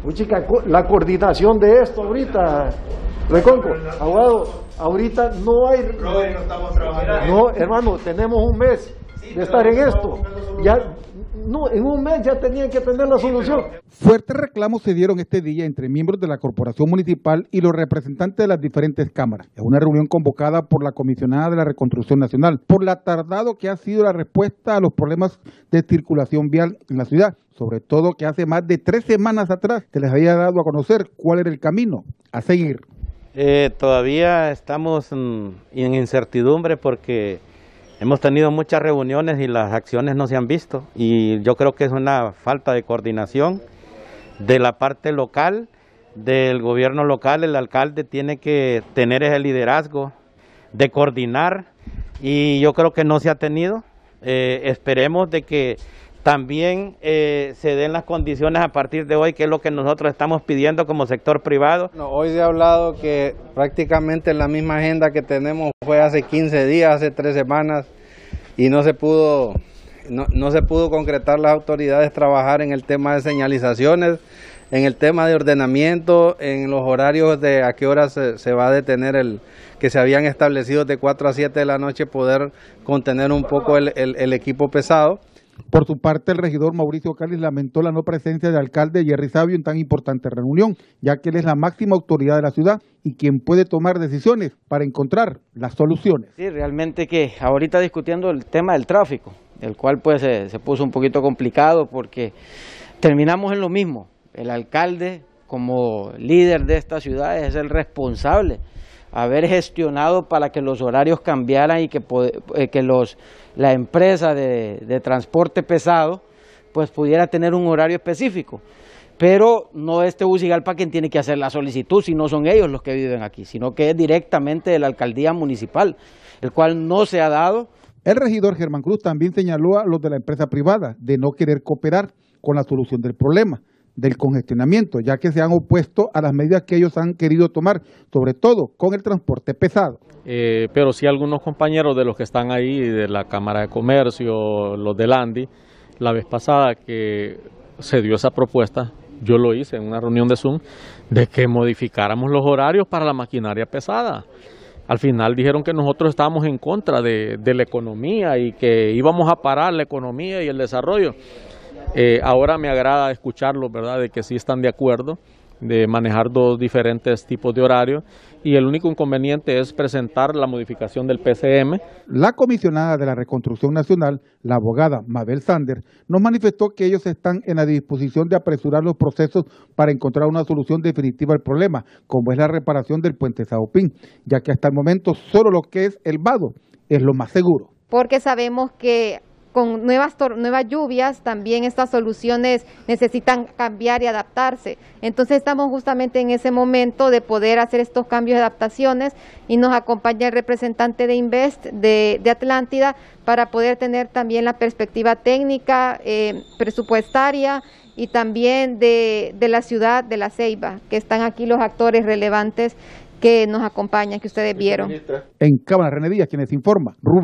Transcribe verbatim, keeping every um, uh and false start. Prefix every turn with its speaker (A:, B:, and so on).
A: Uy, chica, la coordinación de esto ahorita, Reconco, abogado, ahorita no hay...
B: Robert, no estamos trabajando.
A: No, hermano, tenemos un mes de estar en esto. Ya, no, en un mes ya tenían que tener la solución.
C: Fuertes reclamos se dieron este día entre miembros de la Corporación Municipal y los representantes de las diferentes cámaras. Es una reunión convocada por la Comisionada de la Reconstrucción Nacional por la tardado que ha sido la respuesta a los problemas de circulación vial en la ciudad. Sobre todo que hace más de tres semanas atrás se les había dado a conocer cuál era el camino a seguir.
D: Eh, todavía estamos en, en incertidumbre porque hemos tenido muchas reuniones y las acciones no se han visto, y yo creo que es una falta de coordinación de la parte local, del gobierno local. El alcalde tiene que tener ese liderazgo de coordinar y yo creo que no se ha tenido. Eh, esperemos de que también eh, se den las condiciones a partir de hoy, que es lo que nosotros estamos pidiendo como sector privado.
E: No, hoy se ha hablado que prácticamente la misma agenda que tenemos fue hace quince días, hace tres semanas, y no se pudo, no, no se pudo concretar las autoridades trabajar en el tema de señalizaciones, en el tema de ordenamiento, en los horarios de a qué hora se, se va a detener el que se habían establecido de cuatro a siete de la noche, poder contener un poco el, el, el equipo pesado.
C: Por su parte, el regidor Mauricio Cáliz lamentó la no presencia del alcalde Jerry Sabio en tan importante reunión, ya que él es la máxima autoridad de la ciudad y quien puede tomar decisiones para encontrar las soluciones.
F: Sí, realmente que ahorita discutiendo el tema del tráfico, el cual pues se, se puso un poquito complicado porque terminamos en lo mismo. El alcalde, como líder de esta ciudad, es el responsable haber gestionado para que los horarios cambiaran y que, eh, que los, la empresa de, de transporte pesado pues pudiera tener un horario específico. Pero no es Tegucigalpa quien tiene que hacer la solicitud, si no son ellos los que viven aquí, sino que es directamente de la alcaldía municipal, el cual no se ha dado.
C: El regidor Germán Cruz también señaló a los de la empresa privada de no querer cooperar con la solución del problema del congestionamiento, ya que se han opuesto a las medidas que ellos han querido tomar, sobre todo con el transporte pesado.
G: Eh, pero sí algunos compañeros de los que están ahí, de la Cámara de Comercio, los del ANDI, la vez pasada que se dio esa propuesta, yo lo hice en una reunión de Zoom, de que modificáramos los horarios para la maquinaria pesada. Al final dijeron que nosotros estábamos en contra de, de la economía y que íbamos a parar la economía y el desarrollo. Eh, ahora me agrada escucharlos, ¿verdad?, de que sí están de acuerdo de manejar dos diferentes tipos de horarios, y el único inconveniente es presentar la modificación del P C M.
C: La comisionada de la Reconstrucción Nacional, la abogada Mabel Sander, nos manifestó que ellos están en la disposición de apresurar los procesos para encontrar una solución definitiva al problema, como es la reparación del puente Saopín, ya que hasta el momento solo lo que es el vado es lo más seguro.
H: Porque sabemos que con nuevas, nuevas lluvias también estas soluciones necesitan cambiar y adaptarse. Entonces estamos justamente en ese momento de poder hacer estos cambios y adaptaciones, y nos acompaña el representante de Invest de, de Atlántida para poder tener también la perspectiva técnica, eh, presupuestaria y también de, de la ciudad de La Ceiba, que están aquí los actores relevantes que nos acompañan, que ustedes vieron.
C: En Cámara, René Díaz, quienes informa.